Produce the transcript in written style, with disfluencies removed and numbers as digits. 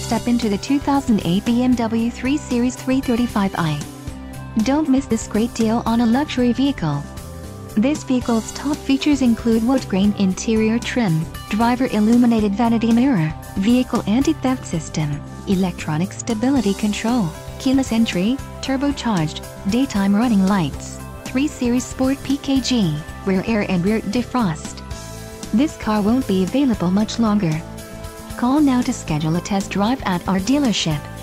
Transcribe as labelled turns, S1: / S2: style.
S1: step into the 2008 BMW 3 Series 335i. Don't miss this great deal on a luxury vehicle. This vehicle's top features include wood-grain interior trim, driver illuminated vanity mirror, vehicle anti-theft system, electronic stability control, keyless entry, turbocharged, daytime running lights, 3 Series Sport PKG, rear air and rear defrost. This car won't be available much longer. Call now to schedule a test drive at our dealership.